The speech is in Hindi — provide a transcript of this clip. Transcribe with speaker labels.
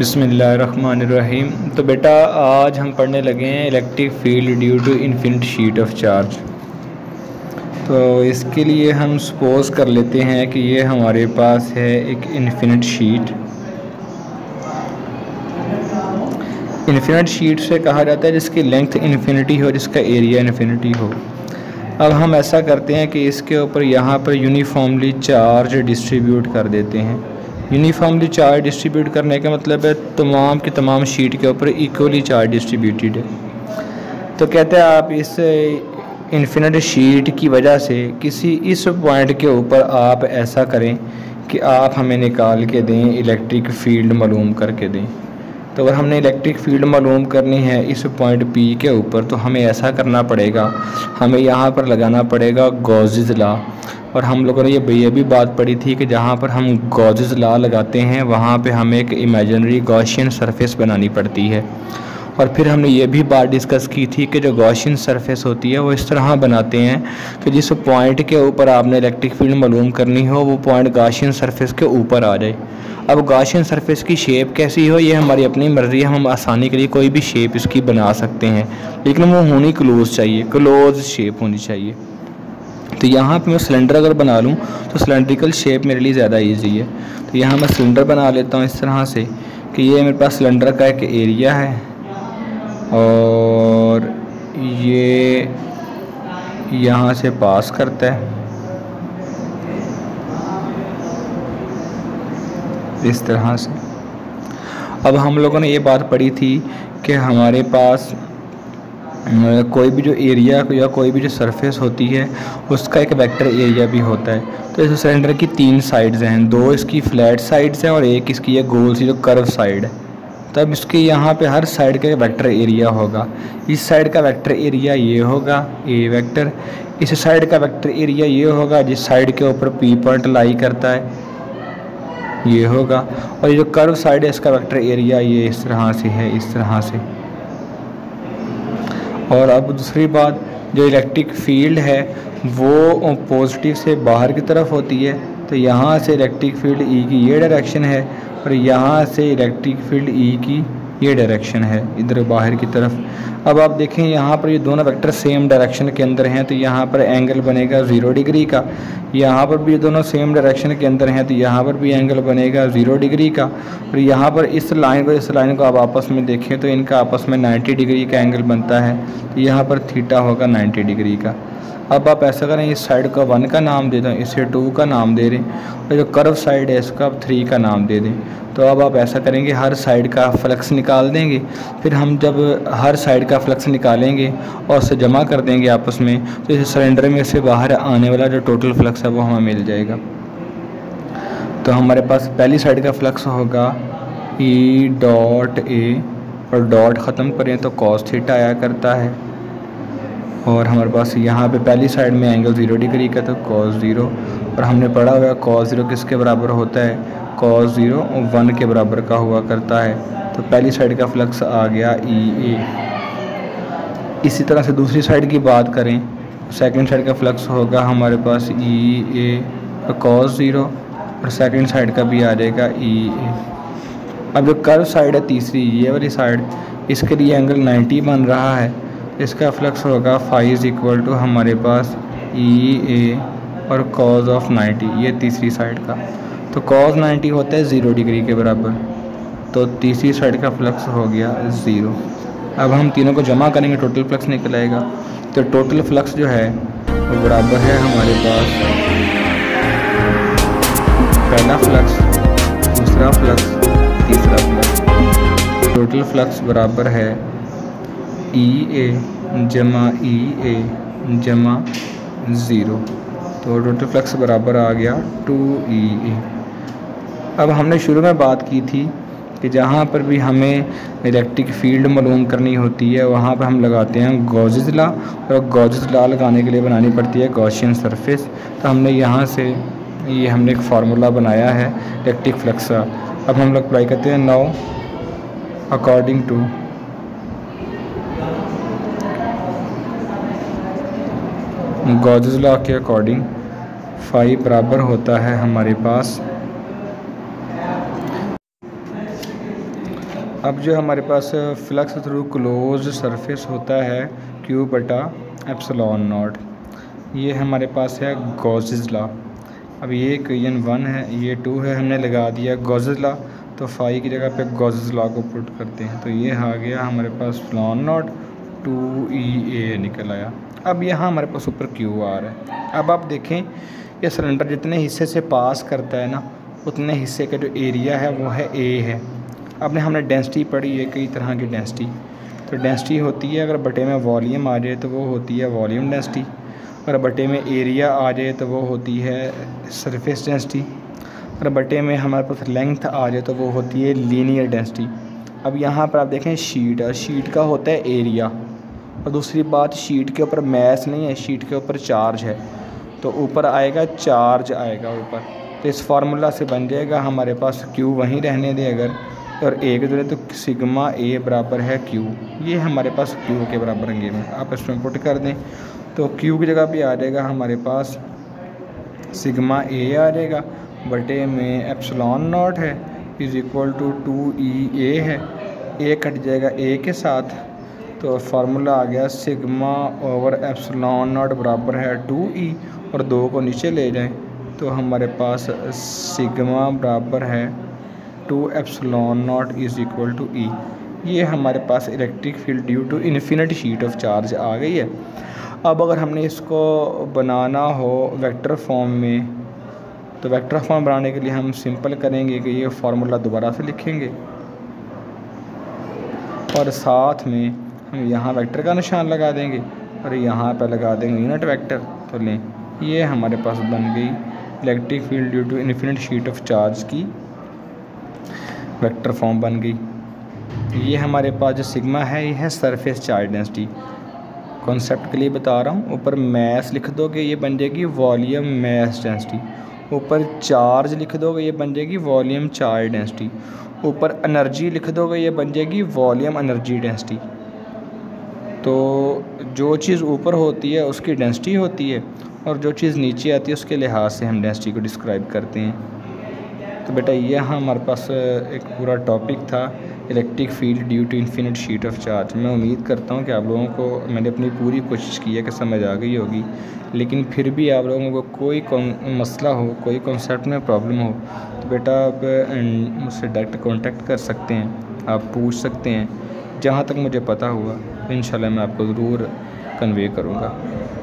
Speaker 1: बिस्मिल्लाहिर्रहमानिर्रहीम। तो बेटा आज हम पढ़ने लगे हैं electric field due to infinite sheet of charge. तो इसके लिए हम सपोज़ कर लेते हैं कि ये हमारे पास है एक इन्फिनिट शीट। इन्फिनिट शीट से कहा जाता है जिसकी लेंथ इन्फिनिटी हो, जिसका एरिया इन्फिनिटी हो। अब हम ऐसा करते हैं कि इसके ऊपर यहाँ पर यूनिफॉर्मली चार्ज डिस्ट्रीब्यूट कर देते हैं। यूनिफॉर्मली चार्ज डिस्ट्रीब्यूट करने का मतलब है तमाम की तमाम शीट के ऊपर इक्वली चार्ज डिस्ट्रीब्यूटेड है। तो कहते हैं आप इस इन्फिनिट शीट की वजह से किसी इस पॉइंट के ऊपर आप ऐसा करें कि आप हमें निकाल के दें, इलेक्ट्रिक फील्ड मालूम करके दें। तो अगर हमने इलेक्ट्रिक फील्ड मालूम करनी है इस पॉइंट P के ऊपर, तो हमें ऐसा करना पड़ेगा, हमें यहाँ पर लगाना पड़ेगा गॉसेस लॉ। और हम लोगों ने ये भी बात पढ़ी थी कि जहाँ पर हम गॉसेस लॉ लगाते हैं वहाँ पे हमें एक इमेजिनरी गॉसियन सरफेस बनानी पड़ती है। और फिर हमने ये भी बात डिस्कस की थी कि जो गॉसियन सरफेस होती है वो इस तरह बनाते हैं कि जिस पॉइंट के ऊपर आपने इलेक्ट्रिक फील्ड मालूम करनी हो वो पॉइंट गॉसियन सरफेस के ऊपर आ जाए। अब गॉसियन सरफेस की शेप कैसी हो ये हमारी अपनी मर्ज़ी है, हम आसानी के लिए कोई भी शेप इसकी बना सकते हैं, लेकिन वो होनी क्लोज चाहिए, क्लोज शेप होनी चाहिए। तो यहाँ पे मैं सिलेंडर अगर बना लूँ तो सिलेंड्रिकल शेप मेरे लिए ज़्यादा इजी है। तो यहाँ मैं सिलेंडर बना लेता हूँ इस तरह से कि ये मेरे पास सिलेंडर का एक एरिया है और ये यहाँ से पास करता है इस तरह से। अब हम लोगों ने ये बात पढ़ी थी कि हमारे पास कोई भी जो एरिया या कोई भी जो सरफेस होती है उसका एक वेक्टर एरिया भी होता है। तो इस सिलेंडर की 3 साइड्स हैं, 2 इसकी फ्लैट साइड्स हैं और एक इसकी ये गोल सी जो कर्व साइड है। तब इसके यहाँ पे हर साइड का वेक्टर एरिया होगा। इस साइड का वेक्टर एरिया ये होगा ए वेक्टर, इस साइड का वेक्टर एरिया ये होगा जिस साइड के ऊपर P पॉइंट लाई करता है ये होगा, और ये जो कर्व साइड है इसका वेक्टर एरिया ये इस तरह से है, इस तरह से। और अब दूसरी बात, जो इलेक्ट्रिक फील्ड है वो पॉजिटिव से बाहर की तरफ होती है। तो यहाँ से इलेक्ट्रिक फील्ड E की ये डायरेक्शन है और यहाँ से इलेक्ट्रिक फील्ड E की ये डायरेक्शन है, इधर बाहर की तरफ। अब आप देखें यहाँ पर ये दोनों वेक्टर सेम डायरेक्शन के अंदर हैं तो यहाँ पर एंगल बनेगा 0 डिग्री का। यहाँ पर भी ये दोनों सेम डायरेक्शन के अंदर हैं तो यहाँ पर भी एंगल बनेगा 0 डिग्री का। और यहाँ पर इस लाइन को आप आपस में देखें तो इनका आपस में 90 डिग्री का एंगल बनता है। तो यहाँ पर थीटा होगा 90 डिग्री का। अब आप ऐसा करें, इस साइड का 1 का नाम दे दें, इसे 2 का नाम दे दें और जो कर्व साइड है इसका आप 3 का नाम दे दें। तो अब आप ऐसा करेंगे, हर साइड का फ्लक्स निकाल देंगे। फिर हम जब हर साइड का फ्लक्स निकालेंगे और उसे जमा कर देंगे आपस में, तो इस सिलेंडर में से बाहर आने वाला जो टोटल फ्लक्स है वो हमें मिल जाएगा। तो हमारे पास पहली साइड का फ्लक्स होगा E डॉट A, और डॉट ख़त्म करें तो cos थीटा आया करता है। और हमारे पास यहाँ पे पहली साइड में एंगल 0 डिग्री का तो cos 0, और हमने पढ़ा हुआ cos 0 किसके बराबर होता है, cos 0 1 के बराबर का हुआ करता है। तो पहली साइड का फ्लक्स आ गया EA। इसी तरह से दूसरी साइड की बात करें, सेकंड साइड का फ्लक्स होगा हमारे पास EA और cos 0, और सेकंड साइड का भी आ जाएगा EA। अब जो कर्व साइड है तीसरी, ये वाली साइड, इसके लिए एंगल 90 बन रहा है। इसका फ्लक्स होगा फाई इज इक्वल टू हमारे पास EA और cos ऑफ 90, ये तीसरी साइड का। तो cos 90 होता है 0 डिग्री के बराबर, तो तीसरी साइड का फ्लक्स हो गया 0। अब हम तीनों को जमा करेंगे, टोटल फ्लक्स निकल आएगा। तो टोटल फ्लक्स जो है वो बराबर है हमारे पास पहला फ्लक्स, दूसरा फ्लक्स, तीसरा फ्लक्स। टोटल फ्लक्स बराबर है EA जमा EA जमा 0। तो टोटल फ्लक्स बराबर आ गया 2EA। अब हमने शुरू में बात की थी कि जहाँ पर भी हमें इलेक्ट्रिक फील्ड मालूम करनी होती है वहाँ पर हम लगाते हैं गॉसेस लॉ, और गॉसेस लॉ लगाने के लिए बनानी पड़ती है गॉसियन सरफेस। तो हमने यहाँ से ये हमने एक फार्मूला बनाया है इलेक्ट्रिक फ्लक्स का। अब हम लोग अप्लाई करते हैं। Now according to Gauss's law के अकॉर्डिंग फाई बराबर होता है हमारे पास अब जो हमारे पास फ्लक्स थ्रू क्लोज सरफेस होता है Q बटा एप्सिलॉन नॉट, ये हमारे पास है गॉसेस लॉ। अब ये इक्वेशन 1 है, ये 2 है, हमने लगा दिया गॉसेस लॉ, तो फाई की जगह पे गॉसेस लॉ को पुट करते हैं, तो ये आ गया हमारे पास एप्सिलॉन नॉट 2EA निकल आया। अब यहाँ हमारे पास ऊपर Q आ रहा है। अब आप देखें ये सिलेंडर जितने हिस्से से पास करता है ना, उतने हिस्से का जो एरिया है वो है A है। अब हमने डेंसिटी पढ़ी है, कई तरह की डेंसिटी, तो डेंसिटी होती है अगर बटे में वॉल्यूम आ जाए तो वो होती है वॉल्यूम डेंसिटी, अगर बटे में एरिया आ जाए तो वो होती है सरफेस डेंसिटी, अगर बटे में हमारे पास लेंथ आ जाए तो वो होती है लीनियर डेंसिटी। अब यहाँ पर आप देखें शीट है, शीट का होता है एरिया, और दूसरी बात शीट के ऊपर मैस नहीं है, शीट के ऊपर चार्ज है, तो ऊपर आएगा चार्ज आएगा ऊपर, तो इस फार्मूला से बन जाएगा हमारे पास Q वहीं रहने दें अगर, और A के दूर तो सिग्मा A बराबर है Q, ये हमारे पास Q के बराबर अंगे में आप इसमें पुट कर दें, तो Q की जगह भी आ जाएगा हमारे पास सिग्मा A आ जाएगा, बटे में एप्सिलॉन नॉट है इज़ इक्वल टू 2EA है, A कट जाएगा A के साथ, तो फार्मूला आ गया सिग्मा ओवर एप्सिलॉन नॉट बराबर है 2E, और 2 को नीचे ले जाएं तो हमारे पास सिग्मा बराबर है 2 epsilon naught is equal to E। ये हमारे पास electric field due to infinite sheet of charge आ गई है। अब अगर हमने इसको बनाना हो वेक्टर फॉर्म में, तो वेक्टर फॉर्म बनाने के लिए हम सिंपल करेंगे कि ये फार्मूला दोबारा से लिखेंगे और साथ में हम यहाँ वेक्टर का निशान लगा देंगे और यहाँ पर लगा देंगे यूनिट वेक्टर, तो लें ये हमारे पास बन गई electric field due to infinite sheet of charge की वेक्टर फॉर्म बन गई। ये हमारे पास जो सिग्मा है ये है सरफेस चार्ज डेंसिटी, कॉन्सेप्ट के लिए बता रहा हूँ। ऊपर मैस लिख दोगे ये बन जाएगी वॉल्यूम मैस डेंसिटी, ऊपर चार्ज लिख दोगे ये बन जाएगी वॉल्यूम चार्ज डेंसिटी, ऊपर एनर्जी लिख दोगे ये बन जाएगी वॉल्यूम एनर्जी डेंसिटी। तो जो चीज़ ऊपर होती है उसकी डेंसिटी होती है, और जो चीज़ नीचे आती है उसके लिहाज से हम डेंसिटी को डिस्क्राइब करते हैं। तो बेटा ये हमारे पास एक पूरा टॉपिक था electric field due to infinite sheet of charge. मैं उम्मीद करता हूँ कि आप लोगों को मैंने अपनी पूरी कोशिश की है कि समझ आ गई होगी, लेकिन फिर भी आप लोगों को कोई मसला हो, कोई कॉन्सेप्ट में प्रॉब्लम हो, तो बेटा आप मुझसे डायरेक्ट कांटेक्ट कर सकते हैं, आप पूछ सकते हैं। जहाँ तक मुझे पता हुआ इंशाल्लाह मैं आपको ज़रूर कन्वे करूँगा।